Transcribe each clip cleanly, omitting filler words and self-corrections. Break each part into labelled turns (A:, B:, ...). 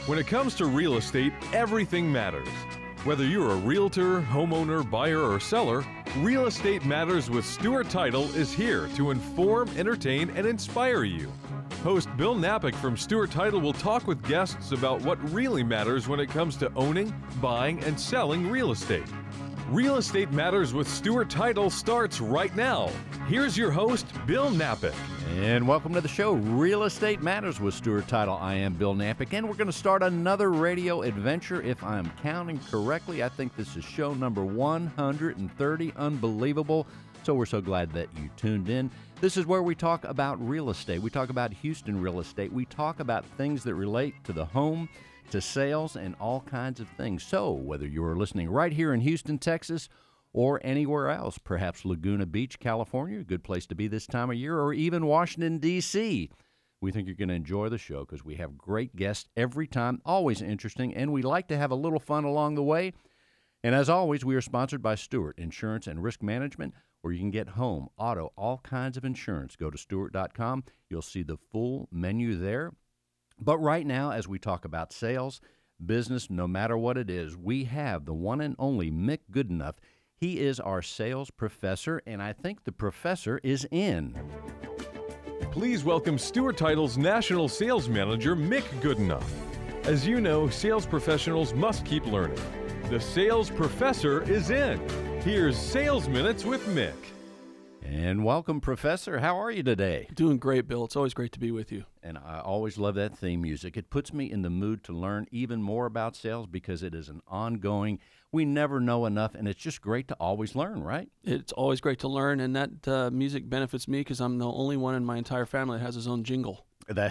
A: When it comes to real estate, everything matters. Whether you're a realtor, homeowner, buyer, or seller, Real Estate Matters with Stewart Title is here to inform, entertain, and inspire you. Host Bill Napick from Stewart Title will talk with guests about what really matters when it comes to owning, buying, and selling real estate. Real Estate Matters with Stewart Title starts right now. Here's your host, Bill Napick.
B: And welcome to the show, Real Estate Matters with Stewart Title. I am Bill Napick, and we're going to start another radio adventure. If I'm counting correctly, I think this is show number 130. Unbelievable. So we're so glad that you tuned in. This is where we talk about real estate. We talk about Houston real estate. We talk about things that relate to the home, to sales, and all kinds of things. So whether you are listening right here in Houston, Texas, or anywhere else, perhaps Laguna Beach, California, a good place to be this time of year, or even Washington, D.C., we think you're going to enjoy the show because we have great guests every time, always interesting, and we like to have a little fun along the way. And as always, we are sponsored by Stewart Insurance and Risk Management, where you can get home, auto, all kinds of insurance. Go to Stewart.com. You'll see the full menu there. But right now, as we talk about sales, business, no matter what it is, we have the one and only Mick Goodenough. He is our sales professor, and I think the professor is in.
A: Please welcome Stewart Title's National Sales Manager, Mick Goodenough. As you know, sales professionals must keep learning. The sales professor is in. Here's Sales Minutes with Mick.
B: And welcome, Professor. How are you today?
C: Doing great, Bill. It's always great to be with you.
B: And I always love that theme music. It puts me in the mood to learn even more about sales because it is an ongoing, we never know enough, and it's just great to always learn, right?
C: It's always great to learn, and that music benefits me because I'm the only one in my entire family that has his own jingle.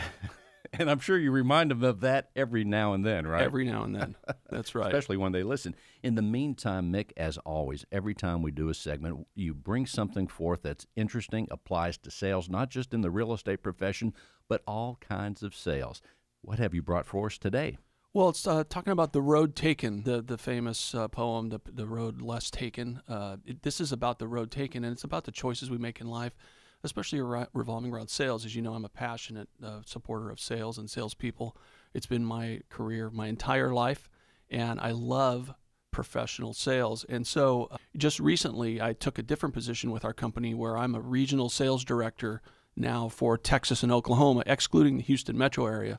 B: And I'm sure you remind them of that every now and then, right?
C: Every now and then. That's right.
B: Especially when they listen. In the meantime, Mick, as always, every time we do a segment, you bring something forth that's interesting, applies to sales, not just in the real estate profession, but all kinds of sales. What have you brought for us today?
C: Well, it's talking about The Road Taken, the famous poem, The Road Less Taken. This is about the road taken, and it's about the choices we make in life, especially revolving around sales. As you know, I'm a passionate supporter of sales and salespeople. It's been my career my entire life, and I love professional sales. And so just recently, I took a different position with our company where I'm a regional sales director now for Texas and Oklahoma, excluding the Houston metro area.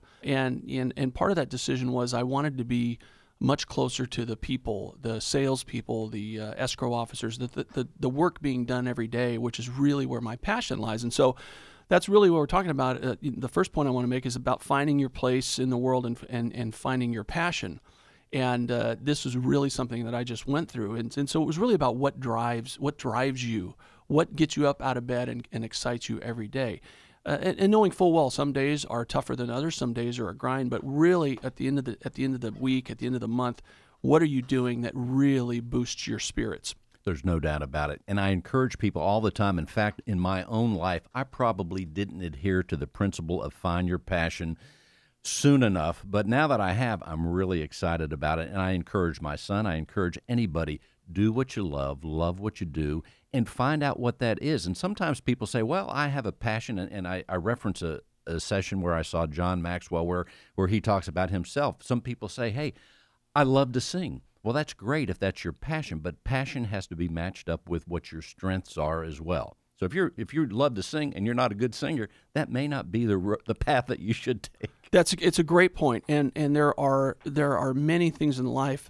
C: And part of that decision was I wanted to be much closer to the people, the salespeople, the escrow officers, the work being done every day, which is really where my passion lies. And so that's really what we're talking about. The first point I want to make is about finding your place in the world and finding your passion. And this was really something that I just went through. And so it was really about what drives you, what gets you up out of bed and excites you every day. And knowing full well some days are tougher than others, some days are a grind, but really at the end of the week, at the end of the month, what are you doing that really boosts your spirits?
B: There's no doubt about it. And I encourage people all the time. In fact, in my own life, I probably didn't adhere to the principle of find your passion soon enough, but now that I have, I'm really excited about it. And I encourage my son, I encourage anybody, do what you love what you do, and find out what that is. And sometimes people say, well, I have a passion, and I reference a session where I saw John Maxwell where he talks about himself. Some people say, hey, I love to sing. Well, that's great if that's your passion, but passion has to be matched up with what your strengths are as well. So if you love to sing and you're not a good singer, that may not be the path that you should take.
C: It's a great point, and there are many things in life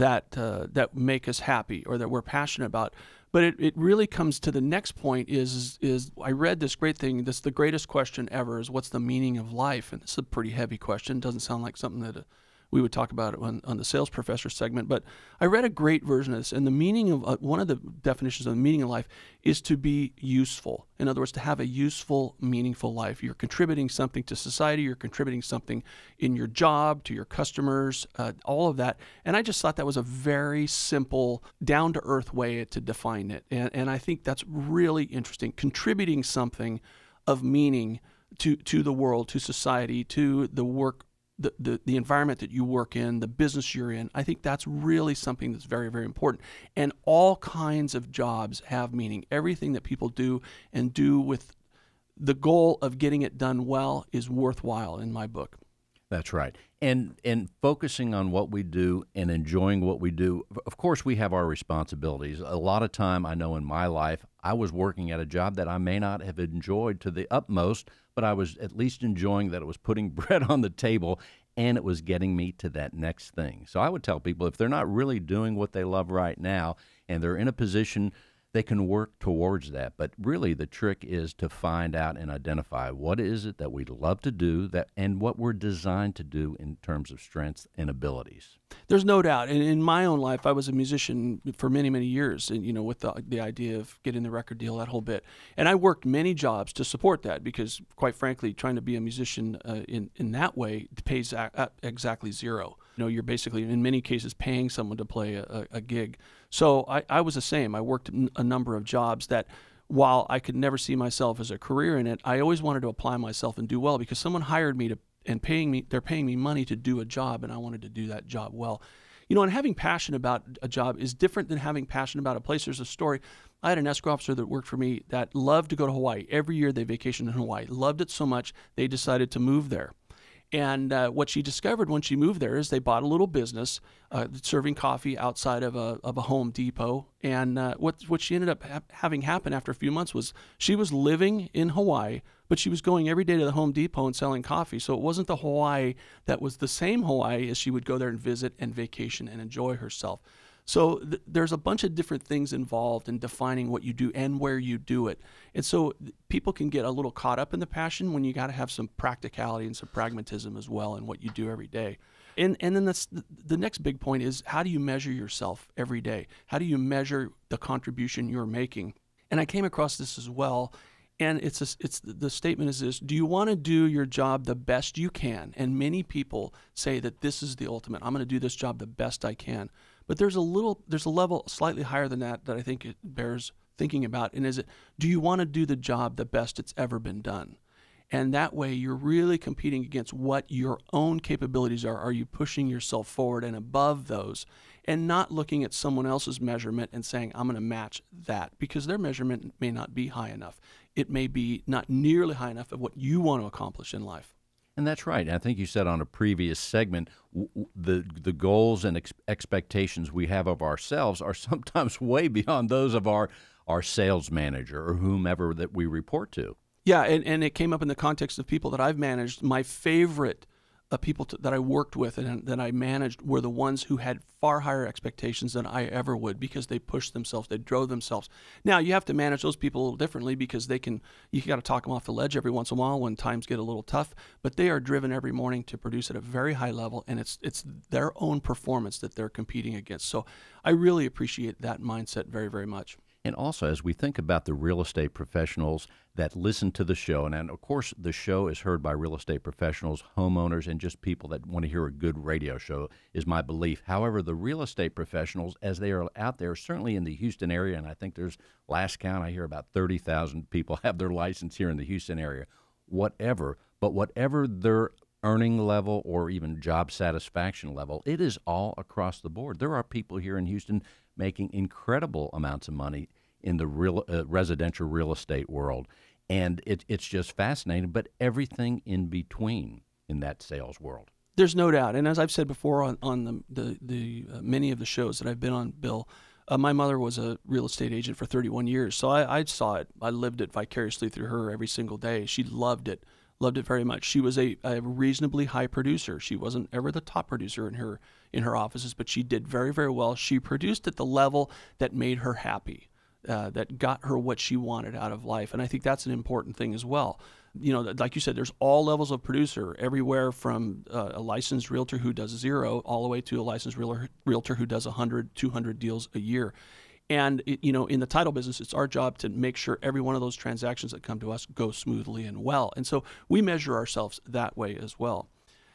C: that make us happy or that we're passionate about. But it really comes to the next point is I read this great thing. This the greatest question ever is what's the meaning of life? And it's a pretty heavy question. It doesn't sound like something that we would talk about on the Sales Professor segment. But I read a great version of this, and the meaning of one of the definitions of the meaning of life is to be useful. In other words, to have a useful, meaningful life. You're contributing something to society. You're contributing something in your job, to your customers, all of that. And I just thought that was a very simple, down-to-earth way to define it. And I think that's really interesting. Contributing something of meaning to the world, to society, to the work, the environment that you work in, the business you're in. I think that's really something that's very, very important. And all kinds of jobs have meaning. Everything that people do and do with the goal of getting it done well is worthwhile in my book.
B: That's right. And focusing on what we do and enjoying what we do. Of course, we have our responsibilities. A lot of time, I know in my life, I was working at a job that I may not have enjoyed to the utmost, but I was at least enjoying that it was putting bread on the table and it was getting me to that next thing. So I would tell people if they're not really doing what they love right now and they're in a position, they can work towards that. But really the trick is to find out and identify what is it that we love to do that and what we're designed to do in terms of strengths and abilities.
C: There's no doubt. And in my own life, I was a musician for many, many years, and with the idea of getting the record deal, that whole bit. And I worked many jobs to support that because, quite frankly, trying to be a musician in that way pays exactly zero. You're basically, in many cases, paying someone to play a gig. So I was the same. I worked a number of jobs that, while I could never see myself as a career in it, I always wanted to apply myself and do well because someone hired me they're paying me money to do a job, and I wanted to do that job well. And having passion about a job is different than having passion about a place. There's a story. I had an escrow officer that worked for me that loved to go to Hawaii. Every year they vacationed in Hawaii. Loved it so much, they decided to move there. And what she discovered when she moved there is they bought a little business serving coffee outside of a Home Depot. And what she ended up having happen after a few months was she was living in Hawaii, but she was going every day to the Home Depot and selling coffee. So it wasn't the Hawaii that was the same Hawaii as she would go there and visit and vacation and enjoy herself. So there's a bunch of different things involved in defining what you do and where you do it. And so people can get a little caught up in the passion when you got to have some practicality and some pragmatism as well in what you do every day. And then the next big point is, how do you measure yourself every day? How do you measure the contribution you're making? And I came across this as well. And the statement is this: do you want to do your job the best you can? And many people say that this is the ultimate. I'm going to do this job the best I can. But there's a level slightly higher than that I think it bears thinking about. And is it, do you want to do the job the best it's ever been done? And that way you're really competing against what your own capabilities are. Are you pushing yourself forward and above those, and not looking at someone else's measurement and saying, I'm going to match that, because their measurement may not be high enough. It may be not nearly high enough of what you want to accomplish in life.
B: And that's right. I think you said on a previous segment, the goals and expectations we have of ourselves are sometimes way beyond those of our sales manager or whomever that we report to.
C: Yeah, and it came up in the context of people that I've managed. My favorite people that I worked with and that I managed were the ones who had far higher expectations than I ever would, because they pushed themselves, they drove themselves. Now, you have to manage those people a little differently, because you got to talk them off the ledge every once in a while when times get a little tough, but they are driven every morning to produce at a very high level, and it's their own performance that they're competing against. So I really appreciate that mindset very, very much.
B: And also, as we think about the real estate professionals that listen to the show, and of course the show is heard by real estate professionals, homeowners, and just people that want to hear a good radio show, is my belief. However, the real estate professionals, as they are out there, certainly in the Houston area, and I think there's, last count, I hear about 30,000 people have their license here in the Houston area, whatever their earning level or even job satisfaction level, it is all across the board. There are people here in Houston making incredible amounts of money in the residential real estate world, and it's just fascinating, but everything in between in that sales world.
C: There's no doubt, and as I've said before on the many of the shows that I've been on, Bill, my mother was a real estate agent for 31 years, so I saw it. I lived it vicariously through her every single day. She loved it very much. She was a reasonably high producer. She wasn't ever the top producer in her offices, but she did very, very well. She produced at the level that made her happy, that got her what she wanted out of life. And I think that's an important thing as well. Like you said, there's all levels of producer, everywhere from a licensed realtor who does 0 all the way to a licensed realtor who does 100, 200 deals a year. And, in the title business, it's our job to make sure every one of those transactions that come to us go smoothly and well. And so we measure ourselves that way as well.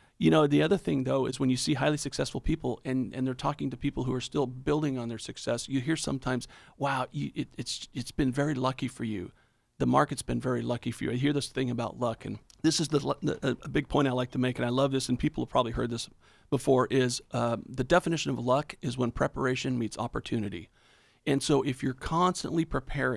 C: The other thing, though, is when you see highly successful people and they're talking to people who are still building on their success, you hear sometimes, wow, it's been very lucky for you. The market's been very lucky for you. I hear this thing about luck, and this is a big point I like to make, and I love this, and people have probably heard this before, is the definition of luck is when preparation meets opportunity. And so if you're constantly preparing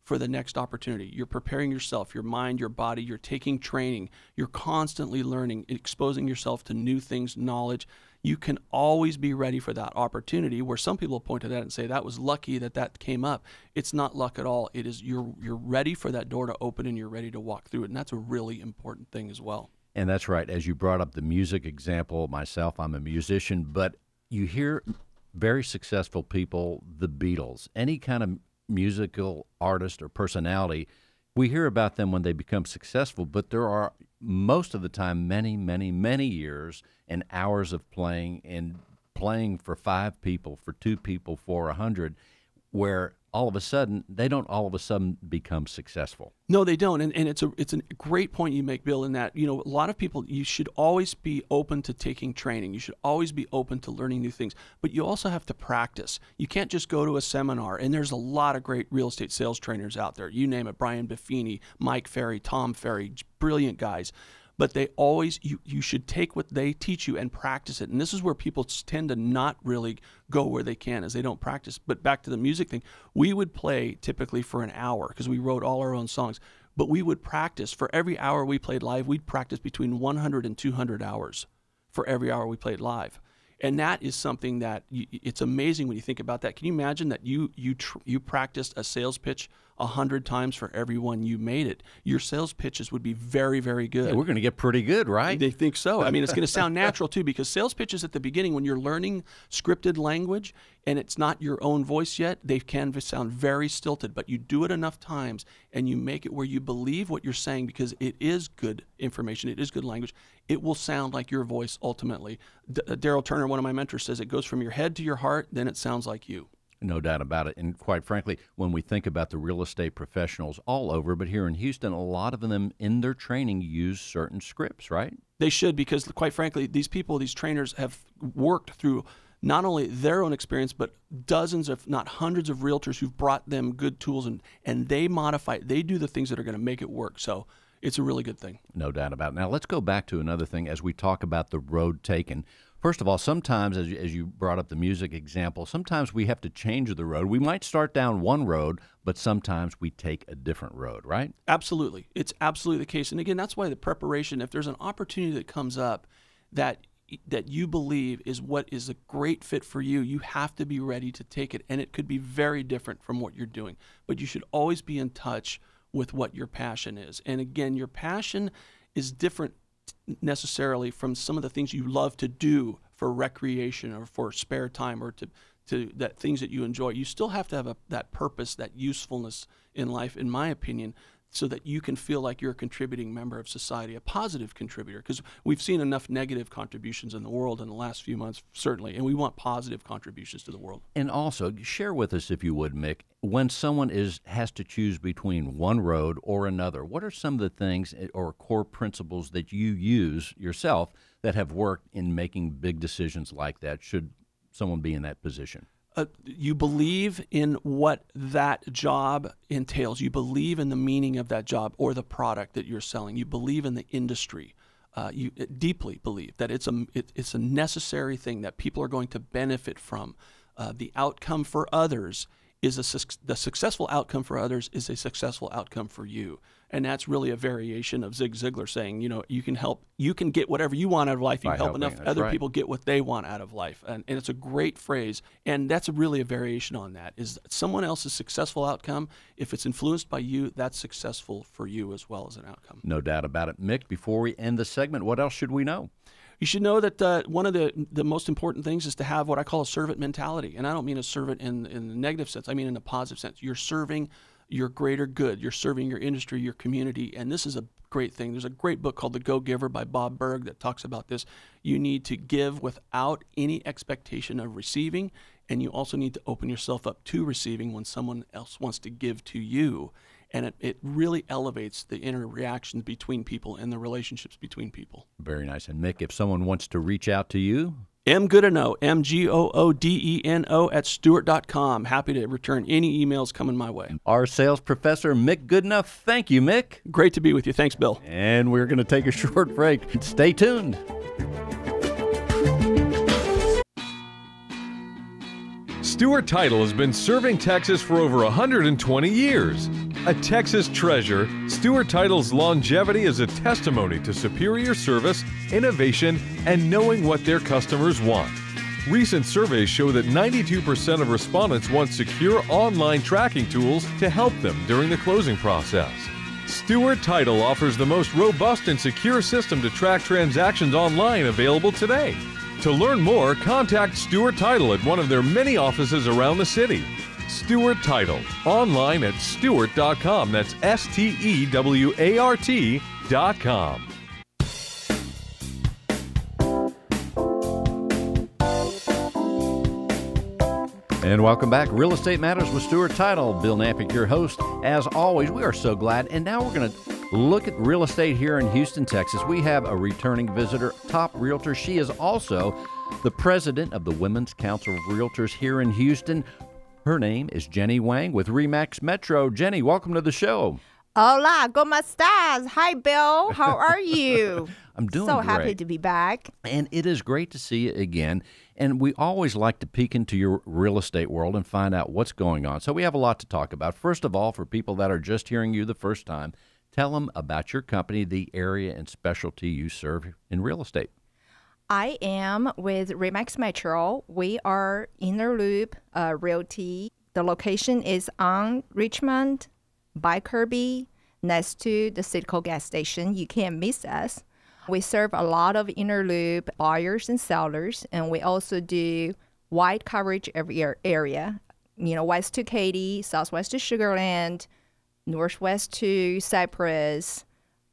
C: for the next opportunity. You're preparing yourself, your mind, your body, you're taking training, you're constantly learning, exposing yourself to new things, knowledge. You can always be ready for that opportunity, where some people point to that and say that was lucky that came up. It's not luck at all. It is you're ready for that door to open and you're ready to walk through it. And that's a really important thing as well.
B: And that's right. As you brought up the music example, myself, I'm a musician, but you hear very successful people, the Beatles, any kind of musical artist or personality, we hear about them when they become successful, but there are most of the time many, many, many years and hours of playing, and playing for 5 people, for 2 people, for 100, where all of a sudden they don't all of a sudden become successful. No,
C: they don't, and it's a great point you make, Bill, in that, a lot of people, you should always be open to taking training. You should always be open to learning new things, but you also have to practice. You can't just go to a seminar, and there's a lot of great real estate sales trainers out there. You name it, Brian Buffini, Mike Ferry, Tom Ferry, brilliant guys. But they always, you should take what they teach you and practice it. And this is where people tend to not really go where they can, as they don't practice. But back to the music thing, we would play typically for an hour because we wrote all our own songs. But we would practice. For every hour we played live, we'd practice between 100 and 200 hours for every hour we played live. And that is something that it's amazing when you think about that. Can you imagine that you practiced a sales pitch 100 times for every one you made it? Your sales pitches would be very, very good.
B: Yeah, we're going to get pretty good, right?
C: They think so. I mean, it's going to sound natural too, because sales pitches at the beginning, when you're learning scripted language and it's not your own voice yet, they can sound very stilted. But you do it enough times and you make it where you believe what you're saying, because it is good information, it is good language. It will sound like your voice ultimately. Daryl Turner, one of my mentors, says it goes from your head to your heart, then it sounds like you.
B: No doubt about it. And quite frankly, when we think about the real estate professionals all over, but here in Houston, a lot of them in their training use certain scripts, right?
C: They should, because quite frankly, these people, these trainers have worked through not only their own experience, but dozens, if not hundreds of realtors who've brought them good tools, and they modify it. They do the things that are going to make it work. So it's a really good thing.
B: No doubt about it. Now, let's go back to another thing as we talk about the road taken. First of all, sometimes, as you brought up the music example, sometimes we have to change the road. We might start down one road, but sometimes we take a different road, right?
C: Absolutely. It's absolutely the case. And again, that's why the preparation, if there's an opportunity that comes up that you believe is what is a great fit for you, you have to be ready to take it. And it could be very different from what you're doing. But you should always be in touch with what your passion is. And again, your passion is different necessarily from some of the things you love to do for recreation or for spare time, or to that things that you enjoy. You still have to have that purpose, that usefulness in life, in my opinion, so that you can feel like you're a contributing member of society, a positive contributor, because we've seen enough negative contributions in the world in the last few months, certainly, and we want positive contributions to the world.
B: And also, share with us, if you would, Mick, when someone has to choose between one road or another, what are some of the things or core principles that you use yourself that have worked in making big decisions like that, should someone be in that position?
C: You believe in what that job entails. You believe in the meaning of that job or the product that you're selling. You believe in the industry. You deeply believe that it's a necessary thing that people are going to benefit from. The outcome for others is the successful outcome for others is a successful outcome for you. And that's really a variation of Zig Ziglar saying, you can get whatever you want out of life. You help enough other people get what they want out of life. And it's a great phrase. And that's really a variation on that, is someone else's successful outcome. If it's influenced by you, that's successful for you as well as an outcome.
B: No doubt about it. Mick, before we end the segment, what else should we know?
C: You should know that one of the most important things is to have what I call a servant mentality. And I don't mean a servant in the negative sense. I mean in a positive sense. You're serving your greater good. You're serving your industry, your community. And this is a great thing. There's a great book called The Go-Giver by Bob Berg that talks about this. You need to give without any expectation of receiving. And you also need to open yourself up to receiving when someone else wants to give to you. And it really elevates the interactions between people and the relationships between people.
B: Very nice. And Mick, if someone wants to reach out to you?
C: mgoodenough, MGOODENO @Stewart.com. Happy to return any emails coming my way.
B: Our sales professor, Mick Goodenough. Thank you, Mick.
C: Great to be with you. Thanks, Bill.
B: And we're going to take a short break. Stay tuned.
A: Stewart Title has been serving Texas for over 120 years. A Texas treasure, Stewart Title's longevity is a testimony to superior service, innovation, and knowing what their customers want. Recent surveys show that 92% of respondents want secure online tracking tools to help them during the closing process. Stewart Title offers the most robust and secure system to track transactions online available today. To learn more, contact Stewart Title at one of their many offices around the city. Stewart Title, online at stewart.com. That's STEWART.com.
B: And welcome back. Real Estate Matters with Stewart Title. Bill Napick, your host. As always, we are so glad. And now we're going to look at real estate here in Houston, Texas. We have a returning visitor, top realtor. She is also the president of the Women's Council of Realtors here in Houston. Her name is Jenny Wang with RE/MAX Metro. Jenny, welcome to the show.
D: Hola, ¿cómo estás? Hi, Bill. How are you?
B: I'm doing
D: so
B: great.
D: happy to be back.
B: And it is great to see you again. And we always like to peek into your real estate world and find out what's going on. So we have a lot to talk about. First of all, for people that are just hearing you the first time, tell them about your company, the area and specialty you serve in real estate.
D: I am with RE/MAX Metro. We are Inner Loop Realty. The location is on Richmond by Kirby, next to the Citgo gas station. You can't miss us. We serve a lot of Inner Loop buyers and sellers, and we also do wide coverage every area. You know, west to Katy, southwest to Sugar Land, northwest to Cypress,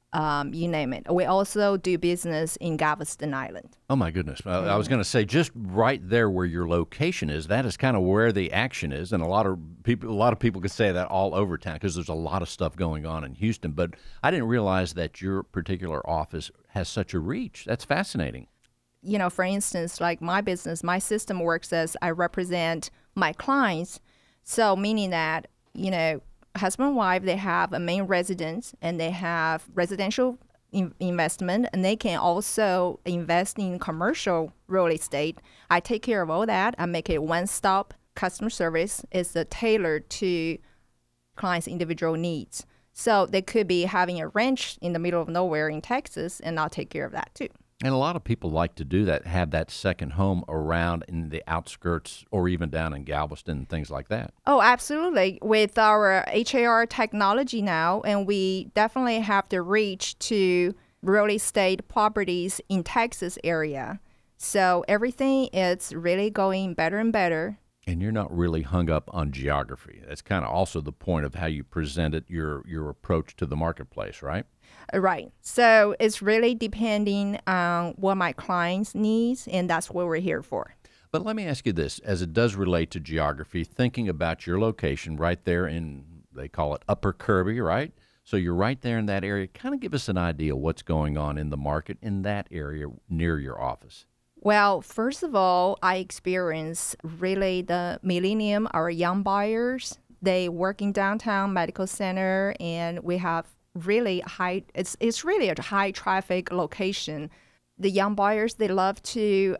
D: you name it. We also do business in Galveston Island.
B: Oh, my goodness. I was going to say, just right there where your location is, that is kind of where the action is. And a lot of people could say that all over town because there's a lot of stuff going on in Houston. But I didn't realize that your particular office has such a reach. That's fascinating.
D: You know, for instance, like my business, my system works as I represent my clients. So meaning that, you know, husband and wife, they have a main residence and they have residential investment, and they can also invest in commercial real estate. I take care of all that. I make it one-stop customer service. It's tailored to clients' individual needs. So they could be having a ranch in the middle of nowhere in Texas, and I'll take care of that too.
B: And a lot of people like to do that, have that second home around in the outskirts or even down in Galveston and things like that.
D: Oh, absolutely. With our HAR technology now, and we definitely have the reach to real estate properties in Texas area. So everything is really going better and better.
B: And you're not really hung up on geography. That's kind of also the point of how you presented your approach to the marketplace, right?
D: Right. So it's really depending on what my clients needs, and that's what we're here for.
B: But let me ask you this, as it does relate to geography, thinking about your location right there in, they call it Upper Kirby, right? So you're right there in that area. Kind of give us an idea of what's going on in the market in that area near your office.
D: Well, first of all, I experience really the millennium, our young buyers. They work in downtown medical center, and we have really high, it's really a high traffic location. The young buyers, they love to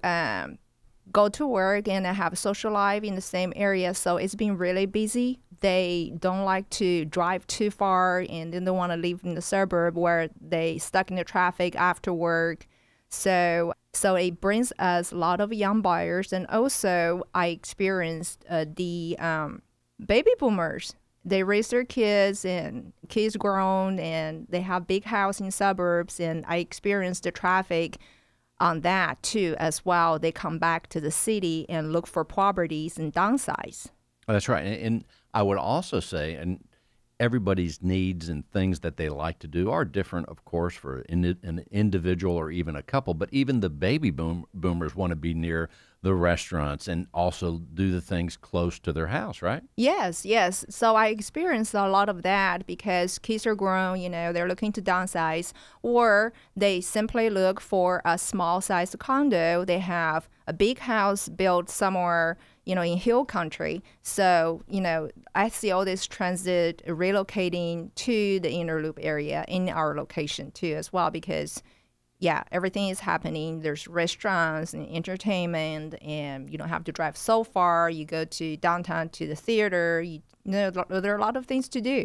D: go to work and have a social life in the same area, so it's been really busy. They don't like to drive too far, and then they want to live in the suburb where they stuck in the traffic after work. So it brings us a lot of young buyers, and also I experienced the baby boomers. They raise their kids, and kids grown, and they have big house in suburbs, and I experienced the traffic on that too as well. They come back to the city and look for properties and downsize.
B: Oh, that's right. And I would also say, and everybody's needs and things that they like to do are different, of course, for an individual or even a couple. But even the baby boomers want to be near the restaurants and also do the things close to their house, right?
D: Yes. So I experienced a lot of that because kids are grown, you know, they're looking to downsize, or they simply look for a small-sized condo. They have a big house built somewhere, you know, in hill country. So, you know, I see all this transit relocating to the Inner Loop area in our location too as well because, yeah, everything is happening. There's restaurants and entertainment, and you don't have to drive so far. You go to downtown to the theater. You know, there are a lot of things to do.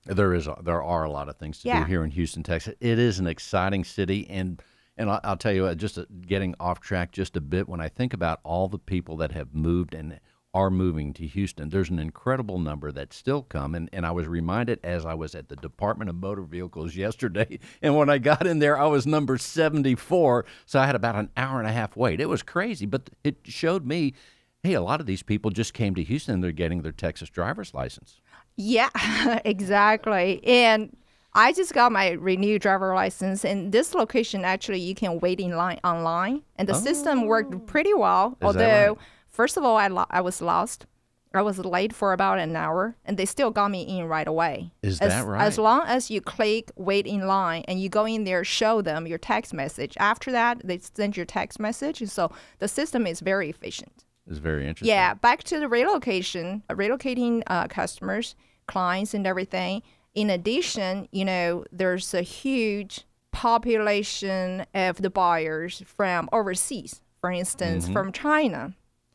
B: There are a lot of things to do
D: Yeah.
B: here in Houston, Texas. It is an exciting city, and I'll tell you, just getting off track just a bit, when I think about all the people that have moved and are moving to Houston, there's an incredible number that still come, and I was reminded as I was at the Department of Motor Vehicles yesterday, and when I got in there, I was number 74, so I had about an hour and a half wait. It was crazy, but it showed me, hey, a lot of these people just came to Houston and they're getting their Texas driver's license.
D: Yeah, exactly. And I just got my renewed driver license. And this location, actually, you can wait in line online. And the system worked pretty well.
B: Is that
D: Although,
B: right?
D: first of all, I was lost. I was late for about an hour, and they still got me in right away.
B: Is that right?
D: As long as you click wait in line and you go in there, show them your text message. After that, they send your text message. So the system is very efficient.
B: It's very interesting.
D: Yeah, back to the relocating customers, clients, and everything. In addition, there's a huge population of the buyers from overseas, for instance, from China.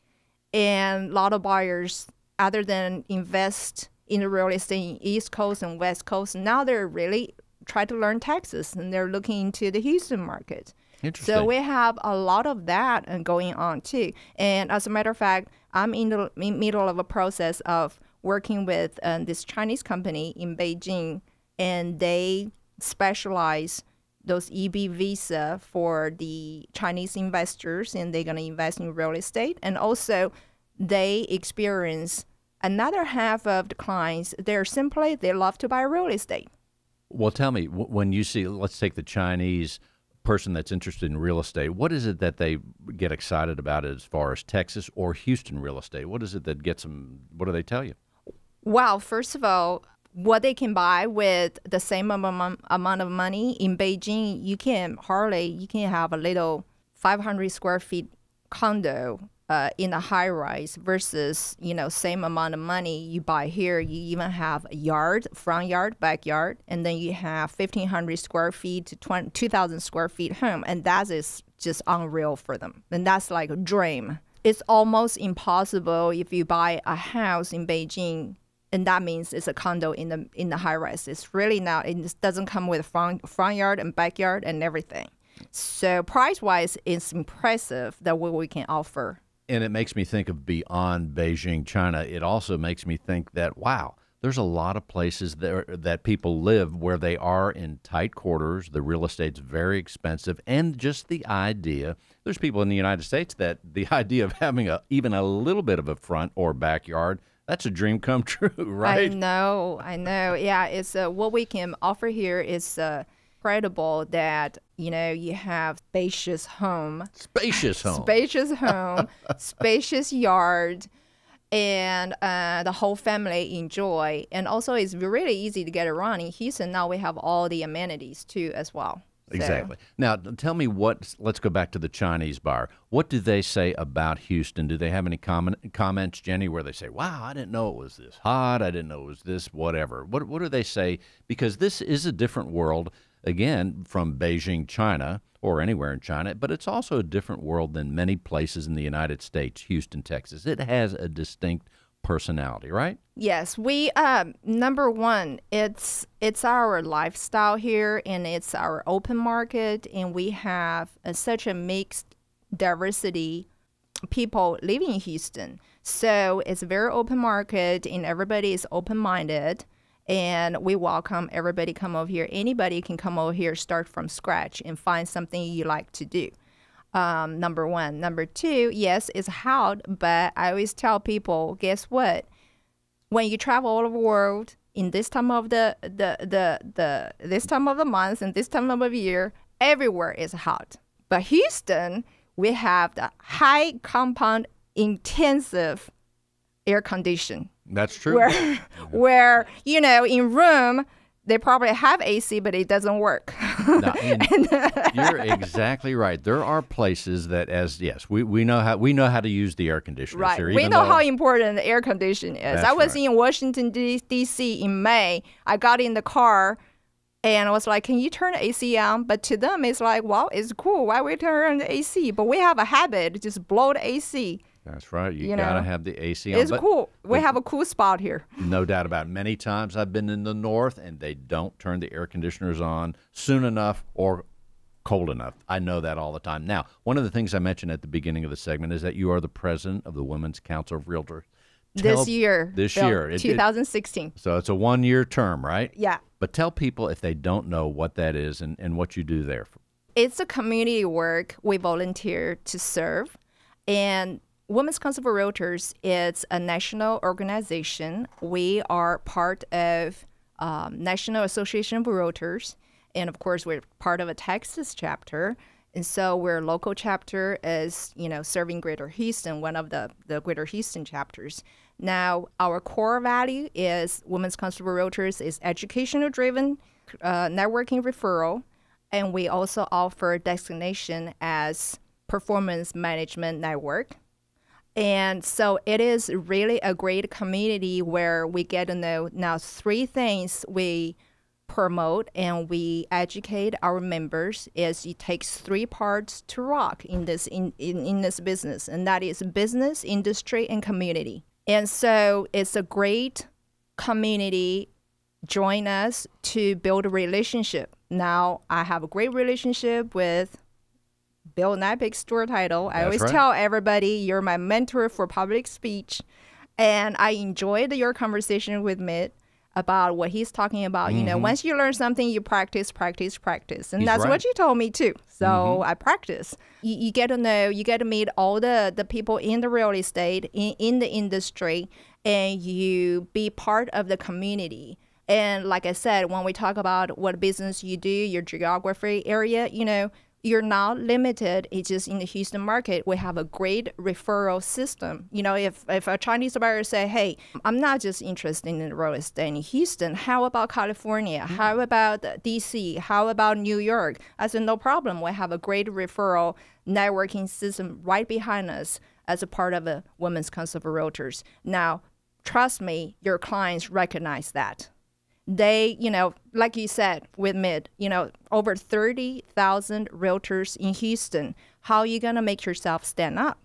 D: And a lot of buyers, other than invest in the real estate in East Coast and West Coast, now they're really trying to learn Texas, and they're looking into the Houston market.
B: Interesting.
D: So we have a lot of that going on too. And as a matter of fact, I'm in the middle of a process of working with this Chinese company in Beijing, and they specialize those EB visa for the Chinese investors, and they're going to invest in real estate. And also they experience another half of the clients, they love to buy real estate.
B: Well, tell me, when you see, let's take the Chinese person that's interested in real estate, what is it that they get excited about as far as Texas or Houston real estate? What is it that gets them, what do they tell you?
D: Well, first of all, what they can buy with the same amount of money in Beijing, you can have a little 500 square feet condo in a high rise versus, same amount of money you buy here. You even have a yard, front yard, backyard, and then you have 1,500 square feet to 2,000 square feet home. And that is just unreal for them. And that's like a dream. It's almost impossible if you buy a house in Beijing, and that means it's a condo in the high rise. It's really not. It doesn't come with front yard and backyard and everything. So price-wise, it's impressive that what we can offer.
B: And it makes me think of beyond Beijing, China. It also makes me think that, wow, there's a lot of places there that people live where they are in tight quarters. The real estate's very expensive. And just the idea, there's people in the United States that the idea of having even a little bit of a front or backyard, that's a dream come true, right?
D: I know. Yeah, it's what we can offer here is incredible that, you have spacious home, spacious yard, and the whole family enjoy. And also it's really easy to get around. In Houston, now we have all the amenities too as well.
B: Exactly. Now, tell me let's go back to the Chinese buyer. What do they say about Houston? Do they have any comments, Jenny, where they say, wow, I didn't know it was this hot. I didn't know it was this, whatever. What do they say? Because this is a different world, again, from Beijing, China, or anywhere in China, but it's also a different world than many places in the United States, Houston, Texas. It has a distinct personality, right?
D: Yes, we number one, it's our lifestyle here, and it's our open market, and we have such a mixed diversity people living in Houston. So it's a very open market, and everybody is open-minded, and we welcome everybody come over here. Anybody can come over here, start from scratch, and find something you like to do. Number one. Number two, yes, it's hot, but I always tell people, guess what? When you travel all over the world in this time of this time of the month and this time of the year, everywhere is hot. But Houston, we have the high compound intensive air condition.
B: That's true.
D: Where in room, they probably have AC, but it doesn't work.
B: No, you're exactly right. There are places that, we know how to use the air conditioners
D: right.
B: here.
D: We know how important the air conditioning is.
B: That's
D: I was
B: right.
D: in Washington, D.C. in May. I got in the car, and I was like, can you turn the AC on? But to them, it's like, well, it's cool. Why we turn on the AC? But we have a habit to just blow the AC
B: That's right. You
D: You
B: got to
D: know,
B: have the AC on.
D: It's cool. We have a cool spot here.
B: No doubt about it. Many times I've been in the north and they don't turn the air conditioners on soon enough or cold enough. I know that all the time. Now, one of the things I mentioned at the beginning of the segment is that you are the president of the Women's Council of Realtors.
D: This year.
B: This
D: Bill,
B: year.
D: 2016.
B: So it's a 1-year term, right?
D: Yeah.
B: But tell people if they don't know what that is and what you do there.
D: It's a community work we volunteer to serve. And Women's Council of Realtors is a national organization. We are part of National Association of Realtors. And of course, we're part of a Texas chapter. And so we're a local chapter is, serving Greater Houston, one of the Greater Houston chapters. Now, our core value is Women's Council of Realtors is educational driven, networking referral, and we also offer designation as performance management network. And so it is really a great community where we get to know now 3 things we promote and we educate our members is it takes 3 parts to rock in this in this business, and that is business, industry, and community. And so it's a great community. Join us to build a relationship. Now, I have a great relationship with Bill Napick, Stuart Title. I always tell everybody, you're my mentor for public speech. And I enjoyed your conversation with Mitt about what he's talking about. Once you learn something, you practice. And that's what you told me too. So I practice. You get to know, you get to meet all the people in the real estate, in the industry, and you be part of the community. And like I said, when we talk about what business you do, your geography area, you're not limited. It's just in the Houston market, we have a great referral system. If a Chinese buyer say, hey, I'm not just interested in real estate in Houston, how about California? How about DC? How about New York? I said, no problem. We have a great referral networking system right behind us as a part of a Women's Council of Realtors. Now, trust me, your clients recognize that. They, like you said with Mitt, over 30,000 realtors in Houston. How are you going to make yourself stand up?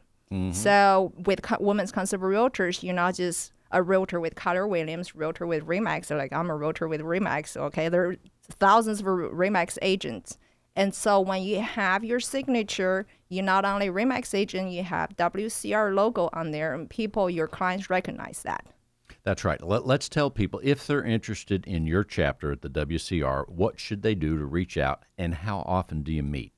D: So with Women's Council of Realtors, you're not just a realtor with Keller Williams, realtor with RE/MAX. Like, I'm a realtor with RE/MAX, okay? There are thousands of RE/MAX agents. And so when you have your signature, you're not only RE/MAX agent, you have WCR logo on there, and your clients recognize that.
B: That's right. Let's tell people, if they're interested in your chapter at the WCR, what should they do to reach out, and how often do you meet?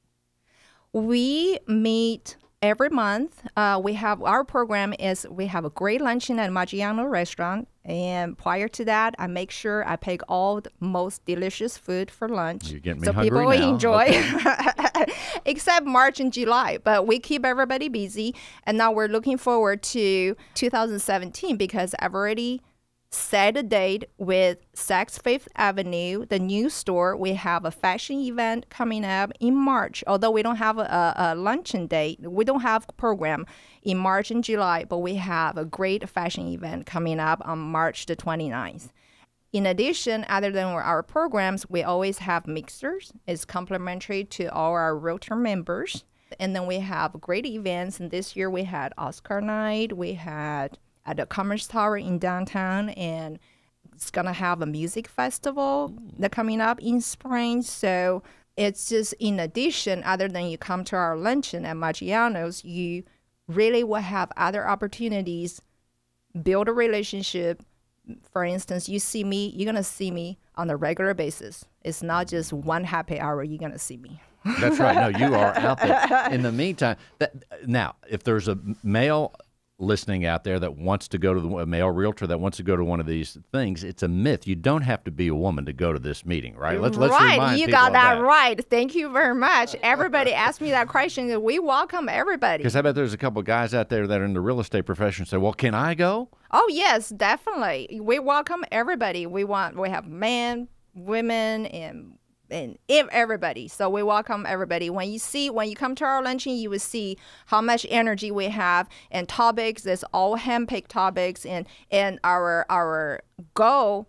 D: We meet every month. We have our program is we have a great luncheon at Maggiano Restaurant, and prior to that, I make sure I pick all the most delicious food for lunch.
B: You're getting me
D: so
B: hungry
D: people will
B: now.
D: enjoy.
B: Okay.
D: Except March and July, but we keep everybody busy. And now we're looking forward to 2017 because I've already set a date with Saks Fifth Avenue, the new store. We have a fashion event coming up in March. Although we don't have a luncheon date, we don't have a program in March and July, but we have a great fashion event coming up on March the 29th. In addition, other than our programs, we always have mixers. It's complimentary to all our realtor members. And then we have great events. And this year we had Oscar night. We had at the Commerce Tower in downtown. And it's going to have a music festival that's coming up in spring. So it's just in addition, other than you come to our luncheon at Maggiano's, you really will have other opportunities, build a relationship. For instance, you're going to see me on a regular basis. It's not just one happy hour you're going to see me.
B: That's right. No, you are out there. In the meantime, now, if there's a male listening out there that wants to go to a male realtor that wants to go to one of these things, it's a myth. You don't have to be a woman to go to this meeting, right? Let's remind
D: you
B: people
D: got
B: of
D: that right. Thank you very much. Everybody asked me that question. We welcome everybody.
B: Because I bet there's a couple of guys out there that are in the real estate profession say, well, can I go?
D: Oh, yes, definitely. We welcome everybody. We have men, women, and everybody. So we welcome everybody. When you come to our luncheon, you will see how much energy we have and topics. There's all handpicked topics, and our goal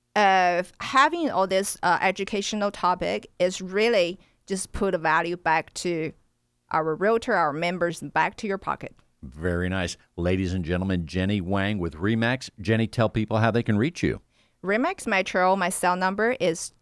D: of having all this educational topic is really just put a value back to our realtor, our members, back to your pocket.
B: Very nice. Ladies and gentlemen, Jenny Wang with RE/MAX. Jenny, tell people how they can reach you.
D: RE/MAX Metro, my cell number is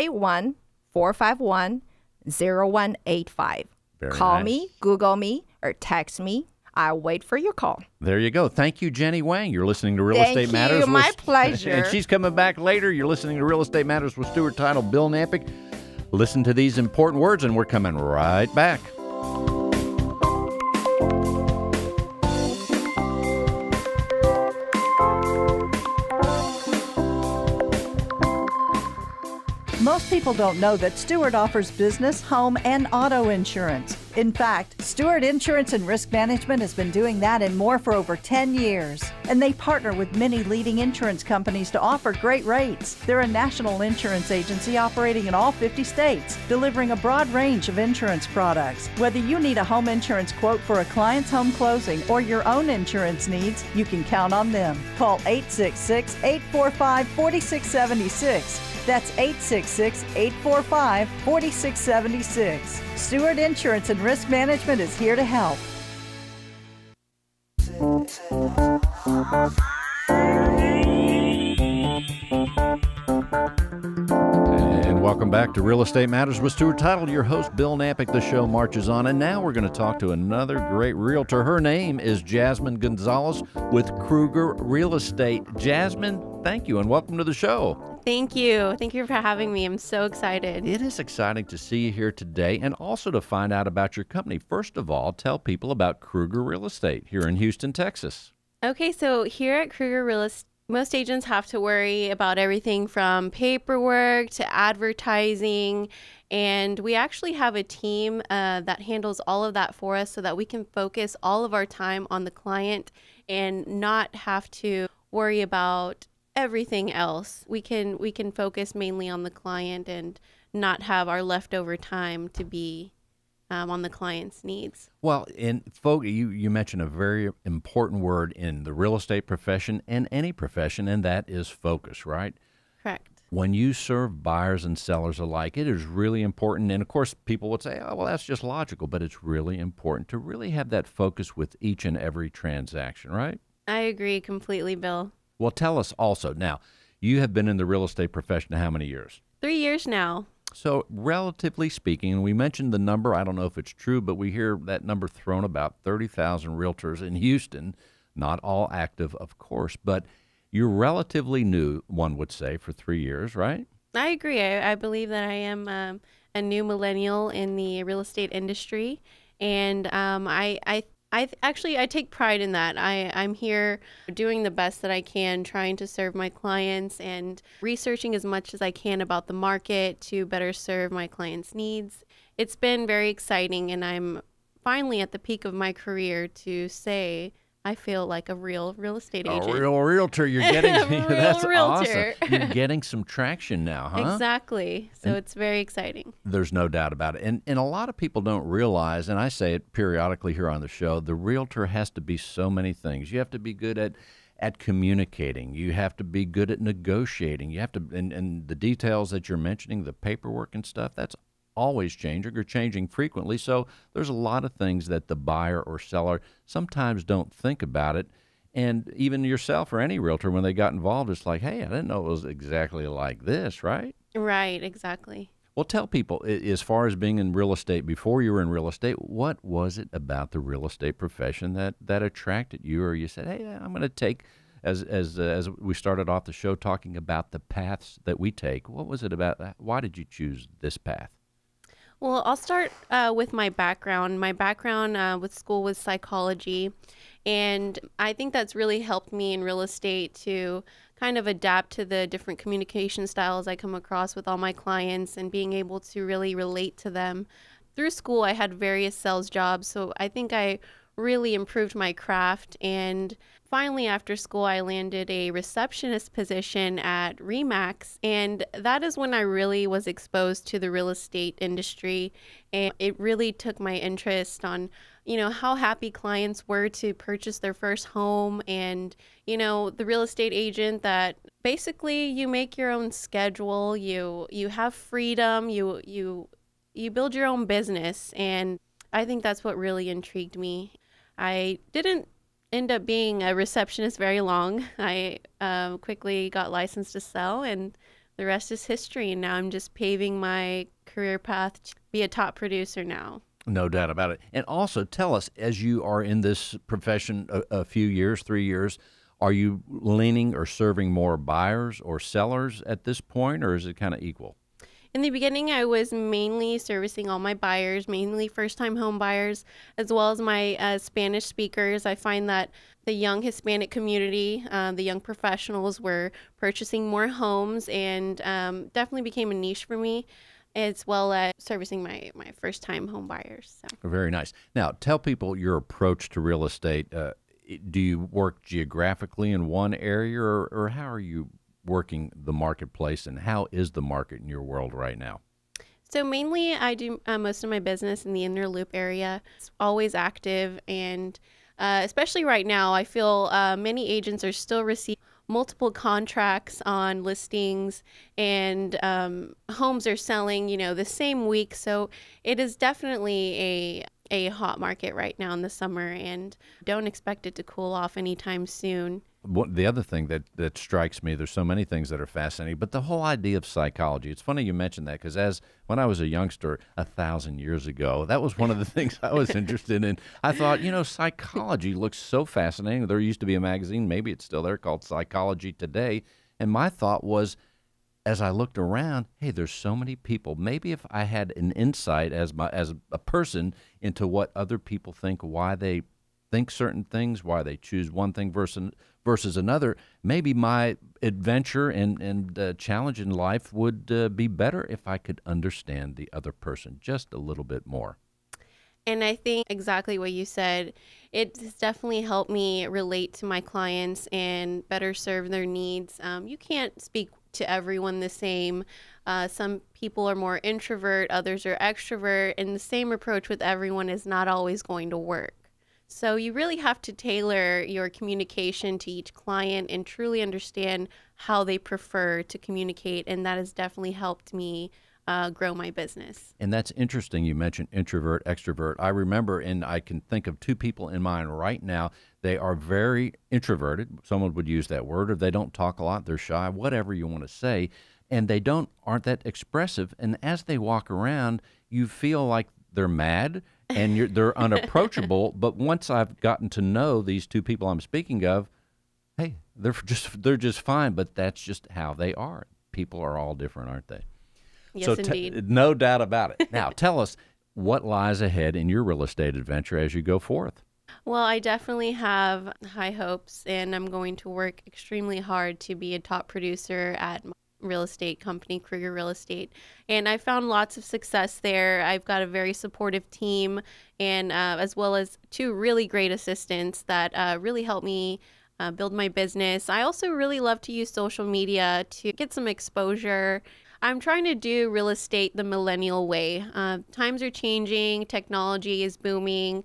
D: 281-451-0185. Call
B: nice.
D: me, Google me, or text me. I'll wait for your call.
B: There you go. Thank you, Jenny Wang. You're listening to Real
D: Thank
B: Estate
D: you.
B: Matters.
D: My pleasure.
B: And she's coming back later. You're listening to Real Estate Matters with Stuart Title, Bill Nampick. Listen to these important words, and we're coming right back.
E: Most people don't know that Stewart offers business, home, and auto insurance. In fact, Stewart Insurance and Risk Management has been doing that and more for over 10 years. And they partner with many leading insurance companies to offer great rates. They're a national insurance agency operating in all 50 states, delivering a broad range of insurance products. Whether you need a home insurance quote for a client's home closing or your own insurance needs, you can count on them. Call 866-845-4676. That's 866-845-4676. Stewart Insurance and Risk Management is here to help.
B: And welcome back to Real Estate Matters with Stuart Title. Your host, Bill Nampick. The show marches on. And now we're going to talk to another great realtor. Her name is Jasmine Gonzalez with Kruger Real Estate. Jasmine, thank you and welcome to the show.
F: Thank you. Thank you for having me. I'm so excited.
B: It is exciting to see you here today and also to find out about your company. First of all, tell people about Kruger Real Estate here in Houston, Texas.
F: Okay, so here at Kruger Real Estate, most agents have to worry about everything from paperwork to advertising, and we actually have a team that handles all of that for us so that we can focus all of our time on the client and not have to worry about everything else. We can focus mainly on the client and not have our leftover time to be on the client's needs.
B: Well, and folks, you mentioned a very important word in the real estate profession and any profession, and that is focus, right?
F: Correct.
B: When you serve buyers and sellers alike, it is really important. And of course, people would say, oh, well, that's just logical, but it's really important to really have that focus with each and every transaction, right?
F: I agree completely, Bill.
B: Well, tell us also, now, you have been in the real estate profession how many years?
F: 3 years now.
B: So, relatively speaking, and we mentioned the number, I don't know if it's true, but we hear that number thrown about 30,000 realtors in Houston, not all active, of course, but you're relatively new, one would say, for 3 years, right?
F: I agree. I believe that I am a new millennial in the real estate industry, and I take pride in that. I'm here doing the best that I can, trying to serve my clients and researching as much as I can about the market to better serve my clients' needs. It's been very exciting, and I'm finally at the peak of my career to say I feel like a real estate agent.
B: A real realtor. You're getting that's
F: realtor.
B: Awesome. You're getting some traction now, huh?
F: Exactly. So it's very exciting.
B: There's no doubt about it. And a lot of people don't realize, and I say it periodically here on the show, the realtor has to be so many things. You have to be good at communicating. You have to be good at negotiating. You have to, and the details that you're mentioning, the paperwork and stuff, that's always changing or changing frequently. So there's a lot of things that the buyer or seller sometimes don't think about it. And even yourself or any realtor, when they got involved, it's like, hey, I didn't know it was exactly like this, right?
F: Right, exactly.
B: Well, tell people, as far as being in real estate, before you were in real estate, what was it about the real estate profession that attracted you, or you said, hey, I'm going to take, as we started off the show talking about the paths that we take, what was it about that? Why did you choose this path?
F: Well, I'll start with my background. My background with school was psychology, and I think that's really helped me in real estate to kind of adapt to the different communication styles I come across with all my clients and being able to really relate to them. Through school, I had various sales jobs, so I think I really improved my craft, and finally after school I landed a receptionist position at RE/MAX, and that is when I really was exposed to the real estate industry, and it really took my interest on how happy clients were to purchase their first home, and the real estate agent that basically you make your own schedule, you have freedom, you build your own business, and I think that's what really intrigued me. I didn't end up being a receptionist very long. I quickly got licensed to sell, and the rest is history. And now I'm just paving my career path to be a top producer now.
B: No doubt about it. And also tell us, as you are in this profession a few years, 3 years, are you leaning or serving more buyers or sellers at this point, or is it kind of equal?
F: In the beginning, I was mainly servicing all my buyers, mainly first-time home buyers, as well as my Spanish speakers. I find that the young Hispanic community, the young professionals, were purchasing more homes, and definitely became a niche for me, as well as servicing my first-time home buyers. So.
B: Very nice. Now, tell people your approach to real estate. Do you work geographically in one area, or how are you working the marketplace, and how is the market in your world right now?
F: So mainly I do most of my business in the Inner Loop area. It's always active, and especially right now, I feel many agents are still receiving multiple contracts on listings, and homes are selling, the same week. So it is definitely a hot market right now in the summer, and don't expect it to cool off anytime soon.
B: The other thing that strikes me, there's so many things that are fascinating, but the whole idea of psychology. It's funny you mentioned that, because when I was a youngster 1,000 years ago, that was one of the things I was interested in. I thought, psychology looks so fascinating. There used to be a magazine, maybe it's still there, called Psychology Today, and my thought was, as I looked around, hey, there's so many people. Maybe if I had an insight as a person into what other people think, why they think certain things, why they choose one thing versus another, maybe my adventure and challenge in life would be better if I could understand the other person just a little bit more.
F: And I think exactly what you said, it's definitely helped me relate to my clients and better serve their needs. You can't speak to everyone the same. Some people are more introvert, others are extrovert, and the same approach with everyone is not always going to work. So you really have to tailor your communication to each client and truly understand how they prefer to communicate, and that has definitely helped me grow my business.
B: And that's interesting. You mentioned introvert, extrovert. I remember, and I can think of two people in mind right now. They are very introverted. Someone would use that word, or they don't talk a lot. They're shy, whatever you want to say. And they aren't that expressive. And as they walk around, you feel like they're mad and they're unapproachable. But once I've gotten to know these two people I'm speaking of, hey, they're just fine. But that's just how they are. People are all different, aren't they?
F: Yes,
B: So
F: indeed.
B: no doubt about it. Now, tell us what lies ahead in your real estate adventure as you go forth.
F: Well, I definitely have high hopes, and I'm going to work extremely hard to be a top producer at my real estate company, Kruger Real Estate. And I found lots of success there. I've got a very supportive team, and as well as two really great assistants that really help me build my business. I also really love to use social media to get some exposure. I'm trying to do real estate the millennial way. Times are changing, technology is booming.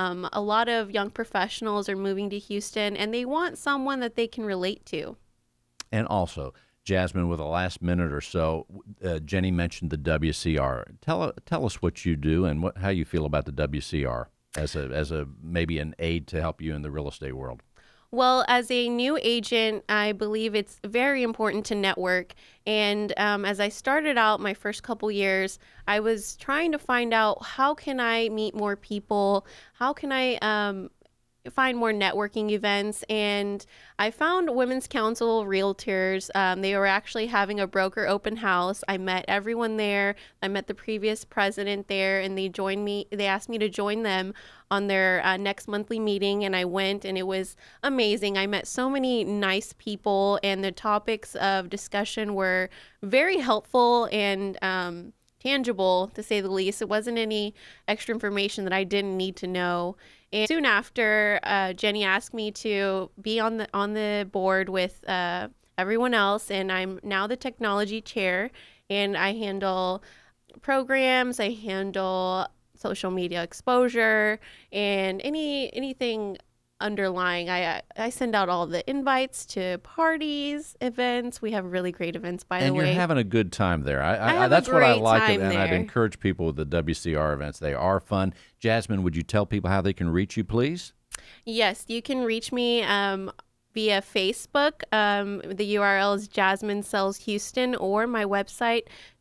F: A lot of young professionals are moving to Houston, and they want someone that they can relate to.
B: And also, Jasmine, with the last minute or so, Jenny mentioned the WCR. Tell us what you do and how you feel about the WCR as a maybe an aid to help you in the real estate world.
F: Well, as a new agent, I believe it's very important to network. And as I started out my first couple years, I was trying to find out, how can I meet more people? How can I find more networking events? And I found Women's Council Realtors. They were actually having a broker open house. I met everyone there. I met the previous president there, and they joined me. They asked me to join them on their next monthly meeting, and I went, and it was amazing. I met so many nice people, and the topics of discussion were very helpful and tangible, to say the least. It wasn't any extra information that I didn't need to know. And soon after, Jenny asked me to be on the board with everyone else, and I'm now the technology chair, and I handle programs, I handle social media exposure, and anything underlying. I send out all the invites to parties, events. We have really great events, by the way.
B: And you're having a good time there.
F: have
B: that's
F: a
B: what I
F: great
B: like,
F: time
B: and I'd
F: there.
B: encourage people with the WCR events. They are fun. Jasmine, would you tell people how they can reach you, please?
F: Yes, you can reach me via Facebook. The URL is Jasmine Sells Houston, or my website,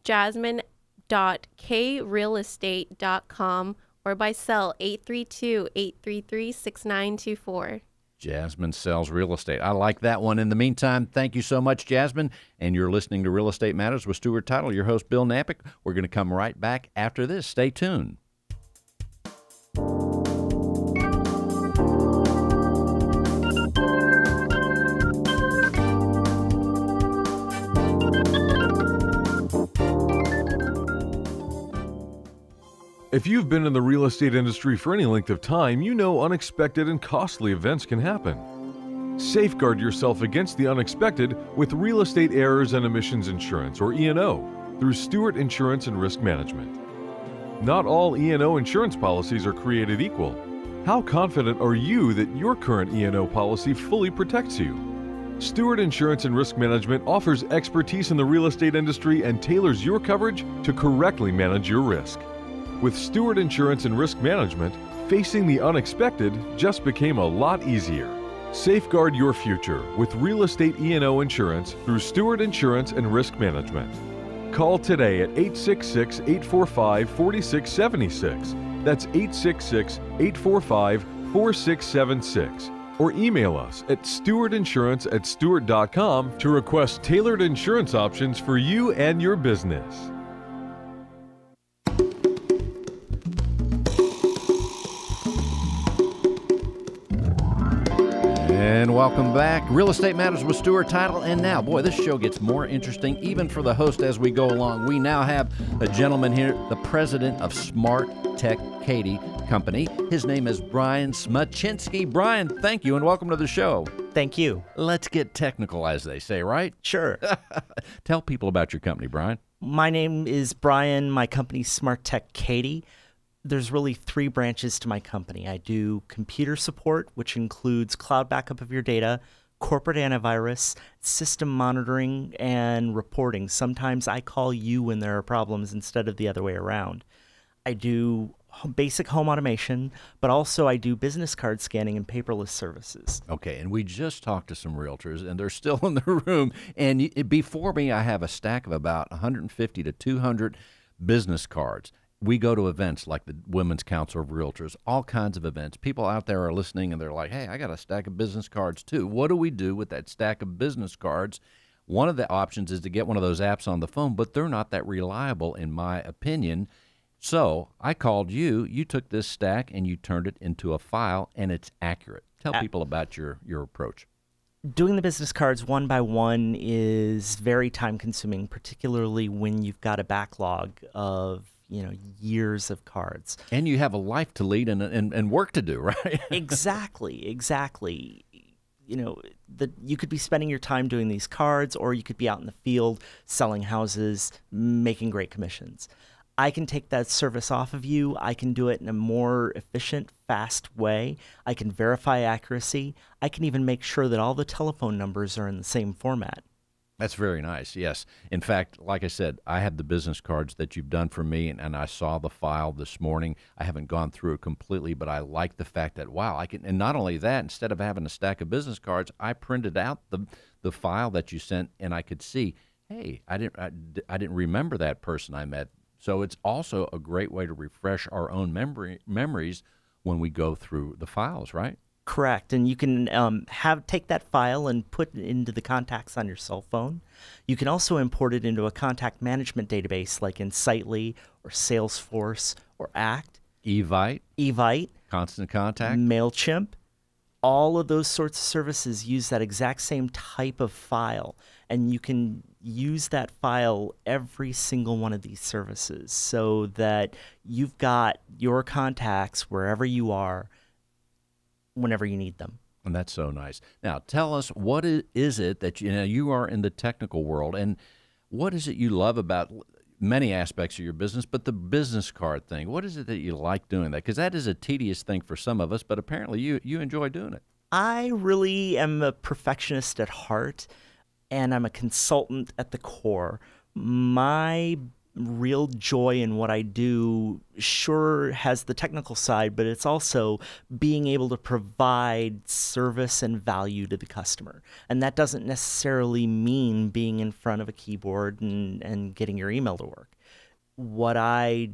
F: jasmine.krealestate.com, or by cell 832-833-6924.
B: Jasmine Sells Real Estate. I like that one. In the meantime, thank you so much, Jasmine. And you're listening to Real Estate Matters with Stuart Title, your host, Bill Napick. We're going to come right back after this. Stay tuned.
A: If you've been in the real estate industry for any length of time, you know unexpected and costly events can happen. Safeguard yourself against the unexpected with Real Estate Errors and Omissions Insurance, or E&O, through Stewart Insurance and Risk Management. Not all E&O insurance policies are created equal. How confident are you that your current E&O policy fully protects you? Stewart Insurance and Risk Management offers expertise in the real estate industry and tailors your coverage to correctly manage your risk. With Stewart Insurance and Risk Management, facing the unexpected just became a lot easier. Safeguard your future with real estate E&O insurance through Stewart Insurance and Risk Management. Call today at 866-845-4676. That's 866-845-4676. Or email us at stewartinsurance@stewart.com to request tailored insurance options for you and your business.
B: And welcome back. Real Estate Matters with Stuart Title. And now, boy, this show gets more interesting even for the host as we go along. We now have a gentleman here, the president of Smart Tech Katy Company. His name is Brian Smuczynski. Brian, thank you and welcome to the show.
G: Thank you.
B: Let's get technical, as they say, right?
G: Sure.
B: Tell people about your company, Brian.
G: My name is Brian. My company's Smart Tech Katy. There's really three branches to my company. I do computer support, which includes cloud backup of your data, corporate antivirus, system monitoring, and reporting. Sometimes I call you when there are problems instead of the other way around. I do basic home automation, but also I do business card scanning and paperless services.
B: Okay, and we just talked to some realtors, and they're still in the room. And before me, I have a stack of about 150 to 200 business cards. We go to events like the Women's Council of Realtors, all kinds of events. People out there are listening, and they're like, hey, I got a stack of business cards, too. What do we do with that stack of business cards? One of the options is to get one of those apps on the phone, but they're not that reliable, in my opinion. So I called you. You took this stack, and you turned it into a file, and it's accurate. Tell people about your approach.
G: Doing the business cards one by one is very time-consuming, particularly when you've got a backlog of years of cards.
B: And you have a life to lead and work to do, right?
G: Exactly. You could be spending your time doing these cards, or you could be out in the field selling houses, making great commissions. I can take that service off of you. I can do it in a more efficient, fast way. I can verify accuracy. I can even make sure that all the telephone numbers are in the same format.
B: That's very nice, yes. In fact, like I said, I have the business cards that you've done for me, and I saw the file this morning. I haven't gone through it completely, but I like the fact that, wow, I can. And not only that, instead of having a stack of business cards, I printed out the file that you sent, and I could see, hey, I didn't remember that person I met. So it's also a great way to refresh our own memories when we go through the files, right?
G: Correct, and you can take that file and put it into the contacts on your cell phone. You can also import it into a contact management database like in Sitely or Salesforce or ACT. Evite.
B: Constant Contact.
G: MailChimp. All of those sorts of services use that exact same type of file, and you can use that file every single one of these services so that you've got your contacts wherever you are, whenever you need them.
B: And that's so nice. Now, tell us, what is it that you are in the technical world, and what is it you love about many aspects of your business, but the business card thing, what is it that you like doing that? Because that is a tedious thing for some of us, but apparently you enjoy doing it.
G: I really am a perfectionist at heart, and I'm a consultant at the core. My real joy in what I do sure has the technical side, but it's also being able to provide service and value to the customer. And that doesn't necessarily mean being in front of a keyboard and getting your email to work. What I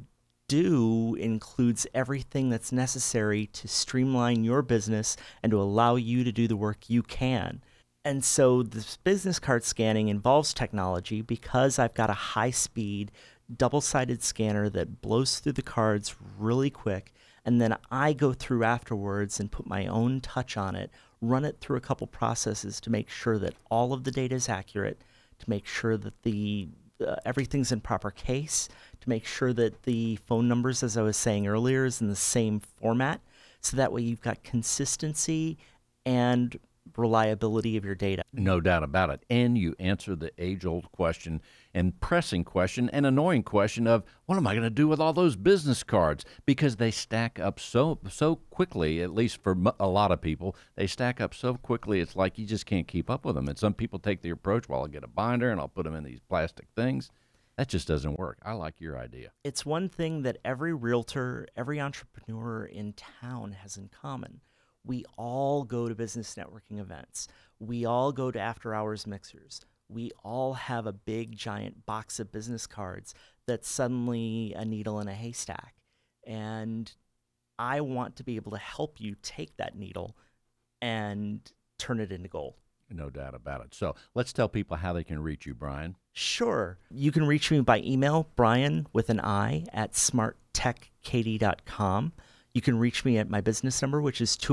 G: do includes everything that's necessary to streamline your business and to allow you to do the work you can. And so this business card scanning involves technology because I've got a high-speed, double-sided scanner that blows through the cards really quick, and then I go through afterwards and put my own touch on it, run it through a couple processes to make sure that all of the data is accurate, to make sure that everything's in proper case, to make sure that the phone numbers, as I was saying earlier, is in the same format, so that way you've got consistency and reliability of your data.
B: No doubt about it. And you answer the age-old question and pressing question and annoying question of, what am I going to do with all those business cards? Because they stack up so quickly, at least for a lot of people, they stack up so quickly it's like you just can't keep up with them. And some people take the approach, well, I'll get a binder and I'll put them in these plastic things. That just doesn't work. I like your idea.
G: It's one thing that every realtor, every entrepreneur in town has in common. We all go to business networking events. We all go to after-hours mixers. We all have a big, giant box of business cards that's suddenly a needle in a haystack. And I want to be able to help you take that needle and turn it into gold.
B: No doubt about it. So let's tell people how they can reach you, Brian.
G: Sure. You can reach me by email, Brian with an I, at smarttechkatie.com. You can reach me at my business number, which is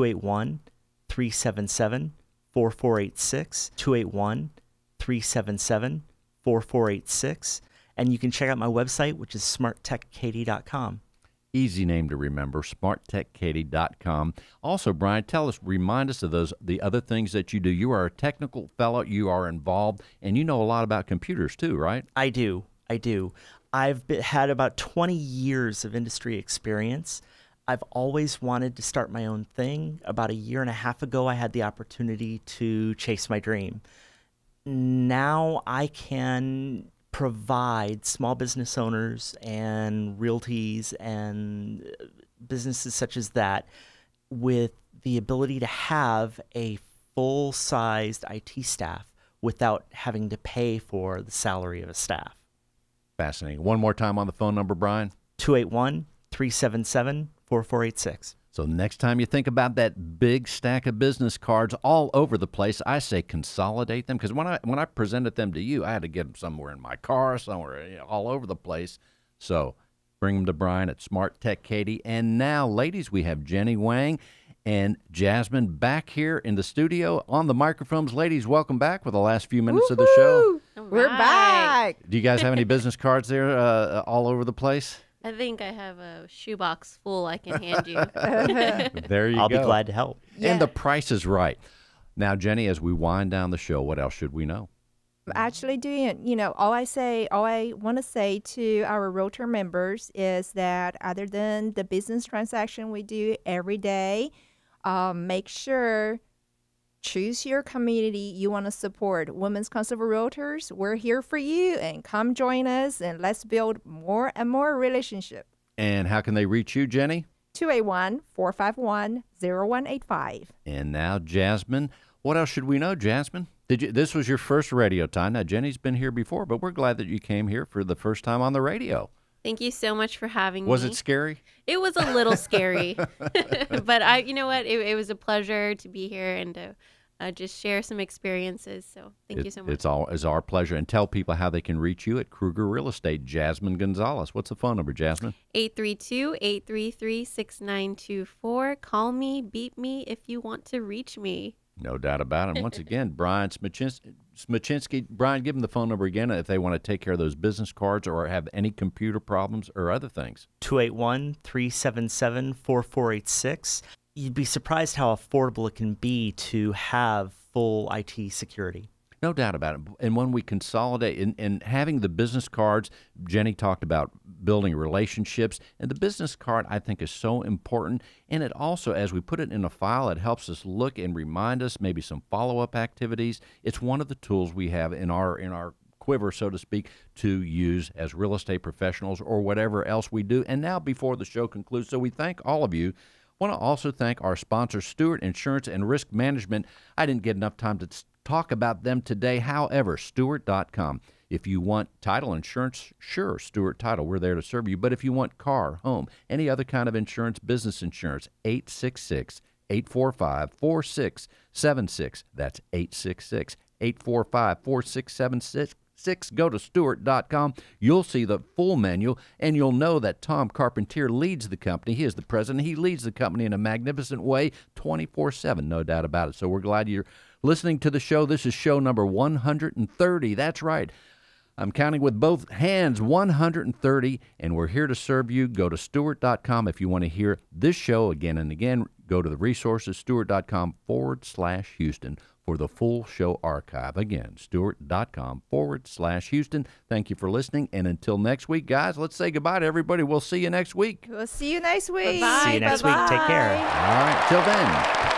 G: 281-377-4486, 281-377-4486. And you can check out my website, which is smarttechkatie.com.
B: Easy name to remember, smarttechkatie.com. Also, Brian, remind us of the other things that you do. You are a technical fellow, you are involved, and you know a lot about computers too, right?
G: I do. I've had about 20 years of industry experience. I've always wanted to start my own thing. About a year and a half ago, I had the opportunity to chase my dream. Now I can provide small business owners and realties and businesses such as that with the ability to have a full-sized IT staff without having to pay for the salary of a staff.
B: Fascinating. One more time on the phone number, Brian.
G: 281-377-4486.
B: So next time you think about that big stack of business cards all over the place, I say consolidate them, because when I presented them to you, I had to get them somewhere in my car, somewhere all over the place. So bring them to Brian at Smart Tech Katie. And now, ladies, we have Jenny Wang and Jasmine back here in the studio on the microphones. Ladies, welcome back for the last few minutes of the show.
D: We're back.
B: Do you guys have any business cards there all over the place?
F: I think I have a shoebox full I can hand you.
B: There you go.
G: I'll be glad to help.
D: Yeah.
B: And the price is right. Now, Jenny, as we wind down the show, what else should we know?
D: Actually doing, all I want to say to our Realtor members is that other than the business transaction we do every day, make sure choose your community you want to support. Women's Council of Realtors, we're here for you, and come join us and let's build more and more relationship.
B: And how can they reach you, Jenny?
D: 281-451-0185.
B: And now, Jasmine, what else should we know, Jasmine? This was your first radio time. Now, Jenny's been here before, but we're glad that you came here for the first time on the radio.
F: Thank you so much for having me.
B: Was it scary?
F: It was a little scary, but you know what? It was a pleasure to be here and to just share some experiences. So thank you so much.
B: It's our pleasure. And tell people how they can reach you at Kruger Real Estate. Jasmine Gonzalez. What's the phone number, Jasmine?
F: 832-833-6924. Call me, beat me if you want to reach me.
B: No doubt about it. And once again, Brian Smachinsky. Brian, give them the phone number again if they want to take care of those business cards or have any computer problems or other things.
G: 281-377-4486. You'd be surprised how affordable it can be to have full IT security.
B: No doubt about it. And when we consolidate and having the business cards, Jenny talked about building relationships, and the business card I think is so important. And it also, as we put it in a file, it helps us look and remind us maybe some follow-up activities. It's one of the tools we have in our quiver, so to speak, to use as real estate professionals or whatever else we do. And now before the show concludes, so we thank all of you. I want to also thank our sponsor, Stewart Insurance and Risk Management. I didn't get enough time to talk about them today. However, Stewart.com. If you want title insurance, sure, Stewart Title, we're there to serve you. But if you want car, home, any other kind of insurance, business insurance, 866-845-4676. That's 866-845-4676. Go to Stewart.com. You'll see the full menu, and you'll know that Tom Carpentier leads the company. He is the president. He leads the company in a magnificent way, 24/7, no doubt about it. So we're glad you're listening to the show. This is show number 130. That's right. I'm counting with both hands, 130, and we're here to serve you. Go to Stewart.com if you want to hear this show again and again. Go to the resources, Stewart.com/Houston for the full show archive. Again, Stewart.com/Houston. Thank you for listening, and until next week, guys, let's say goodbye to everybody. We'll see you next week.
D: We'll see you next week.
F: Bye-bye.
G: See you next week. Take care.
B: All right, till then.